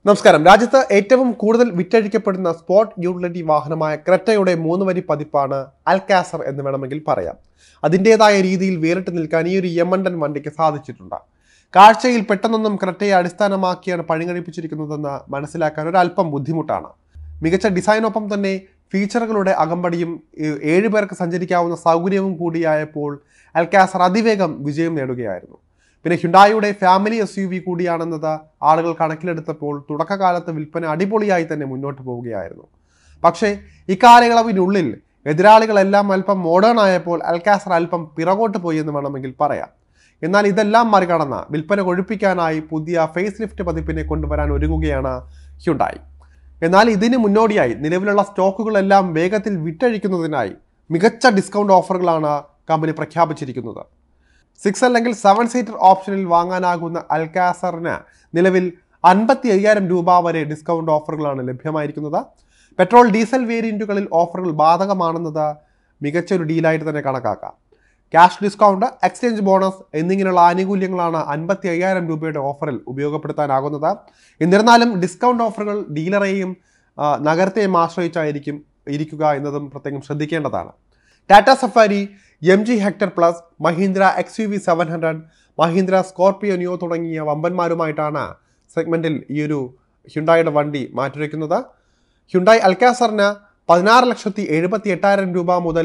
നമസ്കാരം. രാജ്യത്ത് ഏറ്റവും കൂടുതൽ വിറ്റഴിക്കപ്പെടുന്ന സ്പോർട്ട് യൂട്ടിലിറ്റി വാഹനമായ ക്രെറ്റയുടെ 3 വരി പതിപ്പാണ് അൽകാസർ എന്ന് വേണമെങ്കിൽ പറയാം. അതിൻ്റെതായ രീതിയിൽ വേറിട്ട് നിൽക്കാൻ ഈ ഒരു യമണ്ടൻ വണ്ടിക്ക് സാധിച്ചിട്ടുണ്ട്. കാഴ്ചയിൽ പെട്ടെന്നൊന്നും ക്രെറ്റയെ അടിസ്ഥാനമാക്കിയാണ് പണികഴിപ്പിച്ചിരിക്കുന്നതെന്ന് മനസ്സിലാക്കാൻ ഒരല്പം ബുദ്ധിമുട്ടാണ്. മികച്ച ഡിസൈനൊപ്പം തന്നെ ഫീച്ചറുകളുടെ അകമ്പടിയും 7 പേർക്ക് സഞ്ചരിക്കാവുന്ന സൗകര്യവും കൂടിയായപ്പോൾ അൽകാസർ അതിവേഗം വിജയം നേടുകയായിരുന്നു. പിന്നെ ഹ്യുണ്ടായിയുടെ ഫാമിലി SUV കൂടിയാണെന്നത് ആളുകൾ കണക്കിലെടുത്തപ്പോൾ തുടക്കകാലത്ത് വിൽപ്പന അടിപൊളിയായി തന്നെ മുന്നോട്ട് പോവുകയായിരുന്നു. പക്ഷേ ഇക്കാലയളവിനുള്ളിൽ എതിരാളികളെല്ലാം അല്പം മോഡേൺ ആയപ്പോൾ അൽകാസർ അല്പം പിറകോട്ട് പോയി എന്ന് വേണമെങ്കിൽ പറയാം. എന്നാൽ ഇതെല്ലാം മറികടന്ന് വിൽപ്പന കൊഴുപ്പിക്കാനായി പുതിയ ഫേസ് ലിഫ്റ്റ് പതിപ്പിനെ കൊണ്ടുവരാൻ ഒരുങ്ങുകയാണ് ഹ്യുണ്ടായി. എന്നാൽ ഇതിന് മുന്നോടിയായി നിലവിലുള്ള സ്റ്റോക്കുകളെല്ലാം വേഗത്തിൽ വിറ്റഴിക്കുന്നതിനായി മികച്ച ഡിസ്കൗണ്ട് ഓഫറുകളാണ് കമ്പനി പ്രഖ്യാപിച്ചിരിക്കുന്നത്. 6 അല്ലെങ്കിൽ 7 സീറ്റർ ഓപ്ഷനിൽ വാങ്ങാനാകുന്ന അൽകാസറിന് നിലവിൽ 55,000 രൂപ വരെ ഡിസ്കൗണ്ട് ഓഫറുകളാണ് ലഭ്യമായിരിക്കുന്നത്. പെട്രോൾ ഡീസൽ വേരിയന്റുകളിൽ ഓഫറുകൾ ബാധകമാണെന്നത് മികച്ചൊരു ഡീലായിട്ട് തന്നെ കണക്കാക്കാം. ക്യാഷ് ഡിസ്കൗണ്ട്, എക്സ്ചേഞ്ച് ബോണസ് എന്നിങ്ങനെയുള്ള ആനുകൂല്യങ്ങളാണ് 55,000 രൂപയുടെ ഓഫറിൽ ഉപയോഗപ്പെടുത്താനാകുന്നത്. എന്നിരുന്നാലും ഡിസ്കൗണ്ട് ഓഫറുകൾ ഡീലറെയും നഗരത്തെയും ആശ്രയിച്ചായിരിക്കും ഇരിക്കുക എന്നതും പ്രത്യേകം ശ്രദ്ധിക്കേണ്ടതാണ്. Tata Safari, MG Hector Plus, Mahindra XUV 700, Mahindra Scorpio Neo തുടങ്ങിയ വമ്പന്മാരുമായിട്ടാണ് സെഗ്മെന്റിൽ ഈ ഒരു ഹ്യുണ്ടായിയുടെ വണ്ടി മാറ്റുരയ്ക്കുന്നത്. ഹ്യുണ്ടായി അൽകാസറിന് 16,78,000 രൂപ മുതൽ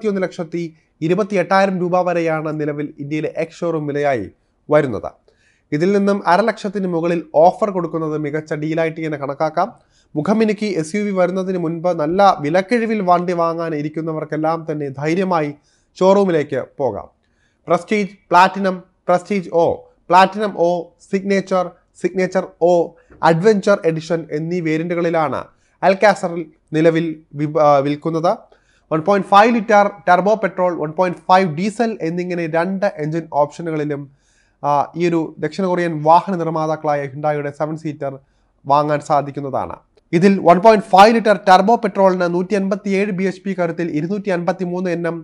21,28,000 രൂപ വരെയാണ് നിലവിൽ ഇന്ത്യയിലെ എക്സ് ഷോറൂം വിലയായി വരുന്നത്. ഇതിൽ നിന്നും 1,00,000 മുകളിൽ ഓഫർ കൊടുക്കുന്നത് മികച്ച ഡീലായിട്ട് ഇങ്ങനെ കണക്കാക്കാം. മുഖമിനുക്കി SUV വരുന്നതിന് മുൻപ് നല്ല വിലക്കിഴിവിൽ വണ്ടി വാങ്ങാൻ ഇരിക്കുന്നവർക്കെല്ലാം തന്നെ ധൈര്യമായി ഷോറൂമിലേക്ക് പോകാം. Prestige, Platinum, Prestige O, Platinum O, Signature, Signature O, Adventure Edition എന്നീ വേരിയന്റുകളിലാണ് അൽകാസറിൽ നിലവിൽ വിൽക്കുന്നത്. 1.5 ലിറ്റർ ടർബോ പെട്രോൾ, 1.5 ഡീസൽ എന്നിങ്ങനെ 2 എഞ്ചിൻ ഓപ്ഷനുകളിലും ഈ ഒരു ദക്ഷിണ കൊറിയൻ വാഹന നിർമ്മാതാക്കളായ ഹ്യുണ്ടായിയുടെ 7 സീറ്റർ വാങ്ങാൻ സാധിക്കുന്നതാണ്. ഇതിൽ 1.5 ലിറ്റർ ടർബോ പെട്രോളിന് 187 bhp കരുത്തിൽ 253 Nm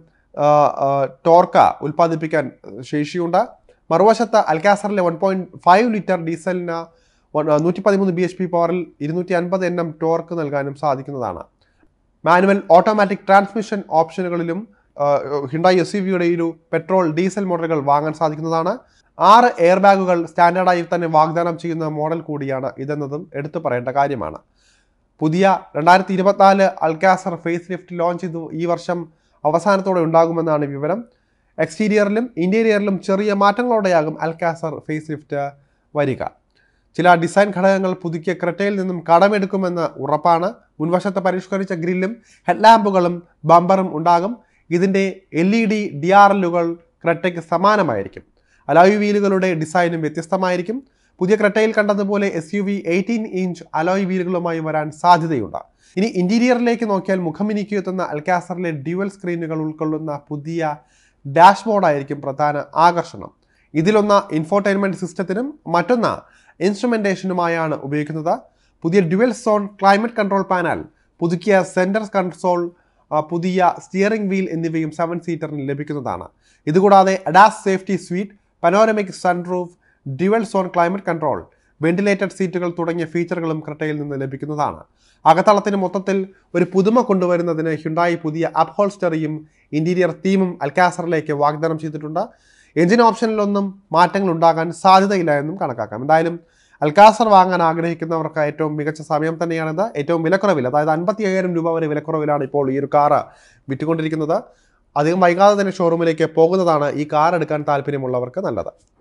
ടോർക്ക ഉൽപ്പാദിപ്പിക്കാൻ ശേഷിയുണ്ട്. മറുവശത്ത് അൽകാസറിലെ 1.5 ലിറ്റർ ഡീസലിന് 113 bhp പവറിൽ 250 Nm ടോർക്ക് നൽകാനും സാധിക്കുന്നതാണ്. മാനുവൽ ഓട്ടോമാറ്റിക് ട്രാൻസ്മിഷൻ ഓപ്ഷനുകളിലും ഹ്യുണ്ടായി SUVയുടെ ഒരു പെട്രോൾ ഡീസൽ മോഡലുകൾ വാങ്ങാൻ സാധിക്കുന്നതാണ്. 6 എയർ ബാഗുകൾ സ്റ്റാൻഡേർഡായി തന്നെ വാഗ്ദാനം ചെയ്യുന്ന മോഡൽ കൂടിയാണ് ഇതെന്നതും എടുത്തു പറയേണ്ട കാര്യമാണ്. പുതിയ 2024 അൽകാസർ ഫേസ് ലിഫ്റ്റ് ലോഞ്ച് ചെയ്തു ഈ വർഷം അവസാനത്തോടെ ഉണ്ടാകുമെന്നാണ് വിവരം. എക്സ്റ്റീരിയറിലും ഇന്റീരിയറിലും ചെറിയ മാറ്റങ്ങളോടെയാകും അൽകാസർ ഫേസ് ലിഫ്റ്റ് വരിക. ചില ഡിസൈൻ ഘടകങ്ങൾ പുതുക്കിയ ക്രെറ്റയിൽ നിന്നും കടമെടുക്കുമെന്ന് ഉറപ്പാണ്. മുൻവശത്ത് പരിഷ്കരിച്ച ഗ്രില്ലും ഹെഡ്ലാമ്പുകളും ബമ്പറും ഉണ്ടാകും. ഇതിൻ്റെ LED DRLുകൾ ക്രെറ്റയ്ക്ക് സമാനമായിരിക്കും. അലോയ് വീലുകളുടെ ഡിസൈനും വ്യത്യസ്തമായിരിക്കും. പുതിയ ക്രെറ്റയിൽ കണ്ടതുപോലെ SUV 18 ഇഞ്ച് അലോയ് വീലുകളുമായി വരാൻ സാധ്യതയുണ്ട്. ഇനി ഇന്റീരിയറിലേക്ക് നോക്കിയാൽ മുഖമിനുക്കിയെത്തുന്ന അൽകാസറിലെ ഡ്യുവൽ സ്ക്രീനുകൾ ഉൾക്കൊള്ളുന്ന പുതിയ ഡാഷ്ബോർഡായിരിക്കും പ്രധാന ആകർഷണം. ഇതിലൊന്ന് ഇൻഫോർടൈൻമെന്റ് സിസ്റ്റത്തിനും മറ്റൊന്ന് ഇൻസ്ട്രുമെന്റേഷനുമായാണ് ഉപയോഗിക്കുന്നത്. പുതിയ dual zone climate control panel, പുതുക്കിയ സെന്റർ കൺസോൾ, പുതിയ സ്റ്റിയറിംഗ് വീൽ എന്നിവയും 7 സീറ്ററിന് ലഭിക്കുന്നതാണ്. ഇതുകൂടാതെ ADAS safety suite, panoramic sunroof, dual zone climate control, ventilated സീറ്റുകൾ തുടങ്ങിയ ഫീച്ചറുകളും ക്രെറ്റയിൽ നിന്ന് ലഭിക്കുന്നതാണ്. അകത്തളത്തിന് മൊത്തത്തിൽ ഒരു പുതുമ കൊണ്ടുവരുന്നതിന് ഹ്യുണ്ടായി പുതിയ അപ്ഹോൾസ്റ്ററിയും ഇന്റീരിയർ തീമും അൽകാസറിലേക്ക് വാഗ്ദാനം ചെയ്തിട്ടുണ്ട്. എഞ്ചിൻ ഓപ്ഷനിലൊന്നും മാറ്റങ്ങൾ ഉണ്ടാകാൻ സാധ്യതയില്ല എന്നും കണക്കാക്കാം. എന്തായാലും അൽകാസർ വാങ്ങാൻ ആഗ്രഹിക്കുന്നവർക്ക് ഏറ്റവും മികച്ച സമയം തന്നെയാണിത്. ഏറ്റവും വിലക്കുറവിൽ, അതായത് 55,000 രൂപ വരെ വിലക്കുറവിലാണ് ഇപ്പോൾ ഈ ഒരു കാറ് വിറ്റുകൊണ്ടിരിക്കുന്നത്. അധികം വൈകാതെ തന്നെ ഷോറൂമിലേക്ക് പോകുന്നതാണ് ഈ കാർ എടുക്കാൻ താല്പര്യമുള്ളവർക്ക് നല്ലത്.